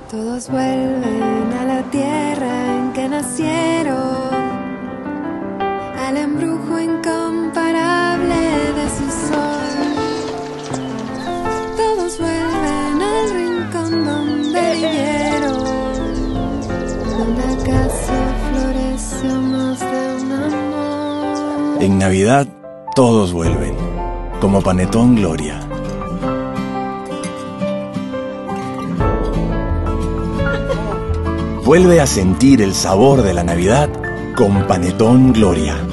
Todos vuelven a la tierra en que nacieron, al embrujo incomparable de su sol. Todos vuelven al rincón donde vivieron, donde acaso floreció más de un amor. En Navidad todos vuelven, como Panetón Gloria. Vuelve a sentir el sabor de la Navidad con Panetón Gloria.